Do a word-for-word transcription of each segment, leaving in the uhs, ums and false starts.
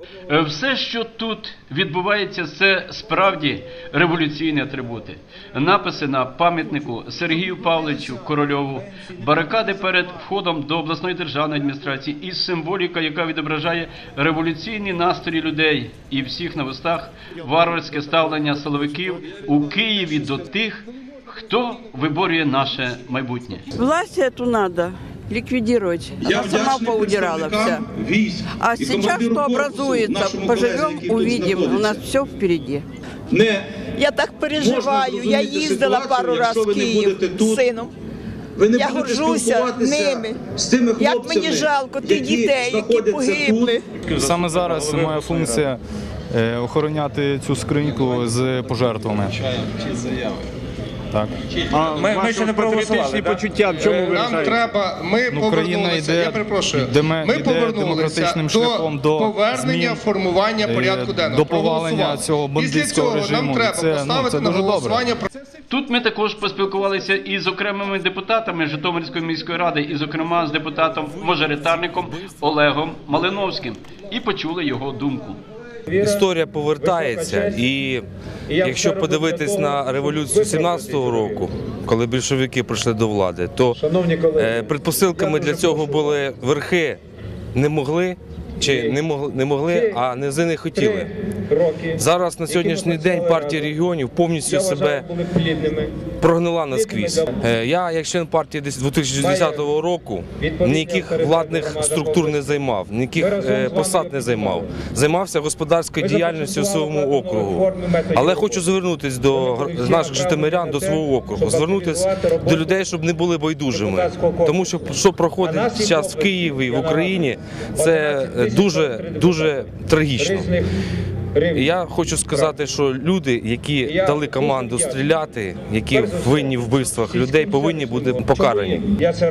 Все, що тут відбувається, це справді революційні атрибути. Написи на пам'ятнику Сергію Павловичу Корольову, барикади перед входом до обласної державної адміністрації і символіка, яка відображає революційні настрої людей і всіх на вустах варварське ставлення силовиків у Києві до тих, хто виборює наше майбутнє. Власть эту надо ликвидировать. Она сама поудирала вся. А сейчас что образуется, поживем, увидим. У нас все впереди. Я так переживаю. Я їздила пару разів в Київ з сином. Я горжуся ними. Як мені жалко тих дітей, які погибли. Саме зараз моя функція охороняти цю скриньку з пожертвами. Так. А ми, ми ще не проголосували, да? почуття, в чому ви Нам треба, ми ну, повернулися, йде, я перепрошую, йде, ми йде повернулися до, до повернення змін, формування порядку денного. до повалення цього бандитського режиму. Після цього нам треба це, поставити ну, це на голосування. Тут ми також поспілкувалися із окремими депутатами Житомирської міської ради, і зокрема з депутатом-мажоритарником Олегом Малиновським, і почули його думку. Історія повертається, і якщо подивитись на революцію сімнадцятого року, коли більшовики прийшли до влади, то предпосилками для цього були верхи не могли, чи не могли, не могли, а низи не хотіли. Зараз на сьогоднішній день партія регіонів повністю себе прогнила наскрізь. Я, як член партії дві тисячі десятого року, ніяких владних структур не займав, ніяких посад не займав. Займався господарською діяльністю у своєму округу. Але хочу звернутися до наших житомирян, до свого округу, звернутися до людей, щоб не були байдужими. Тому що, що проходить зараз в Києві, в Україні, це дуже, дуже трагічно. Я хочу сказати, що люди, які дали команду стріляти, які винні в вбивствах людей, повинні бути покарані.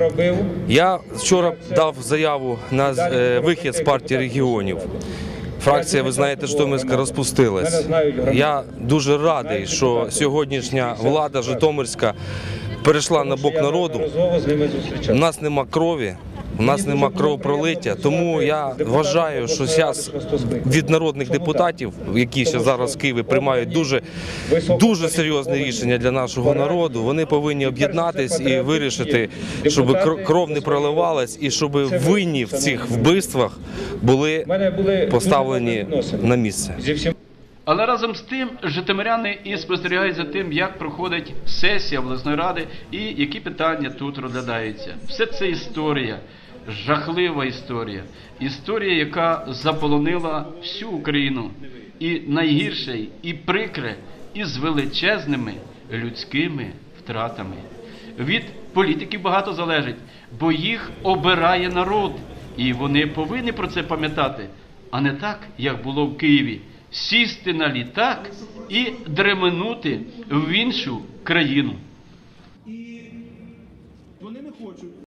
Я вчора дав заяву на вихід з партії регіонів. Фракція, ви знаєте, Житомирська розпустилась. Я дуже радий, що сьогоднішня влада Житомирська перейшла на бок народу. У нас нема крові. У нас нема кровопролиття, тому я вважаю, що зараз від народних депутатів, які ще зараз в Києві приймають дуже, дуже серйозне рішення для нашого народу, вони повинні об'єднатись і вирішити, щоб кров не проливалась і щоб винні в цих вбивствах були поставлені на місце. Але разом з тим житомиряни і спостерігають за тим, як проходить сесія обласної ради і які питання тут розглядаються. Все це історія, жахлива історія. Історія, яка заполонила всю Україну. І найгірше, і прикре, і з величезними людськими втратами. Від політиків багато залежить, бо їх обирає народ. І вони повинні про це пам'ятати, а не так, як було в Києві. Сісти на літак і дременути в іншу країну.